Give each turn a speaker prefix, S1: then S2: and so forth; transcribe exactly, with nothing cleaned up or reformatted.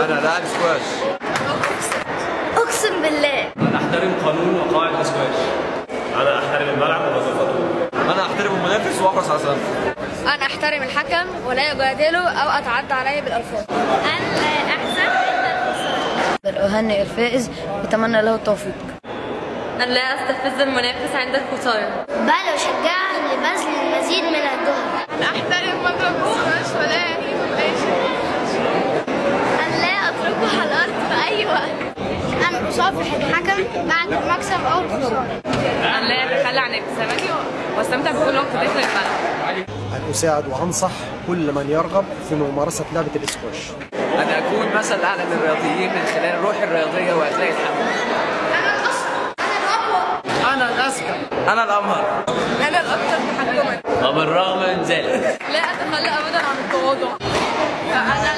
S1: انا لاعب سكواش.
S2: اقسم بالله.
S3: انا احترم قانون وقواعد السكواش.
S4: انا احترم الملعب ونظافته.
S1: انا احترم المنافس واحرص على سلامته.
S2: انا احترم الحكم ولا اجادله او اتعدى عليه بالالفاظ. انا احسن من اهنئ الفائز واتمنى له التوفيق.
S5: أن لا أستفز المنافس عند الخسارة،
S2: بل أشجعه لبذل المزيد من الجهد.
S6: أن أحترم مضرب السكواش ولا أهينه بأي شيء.
S2: أن لا أتركه على الأرض في أي وقت. أن أصافح الحكم بعد المكسب أو الخسارة.
S5: أن لا أتخلى عن ابتسامتي واستمتع بكل وقت داخل الملعب.
S7: أن أساعد وأنصح كل من يرغب في ممارسة لعبة الإسكواش.
S1: أن أكون مثل أعلى للرياضيين من خلال الروح الرياضية وأخلاق الحمل.
S7: أنا الأذكى.
S1: أنا الأمهر.
S5: أنا الأكثر تحكما.
S3: وبالرغم من ذلك
S5: لا أتخلى أبدا عن التواضع. فأنا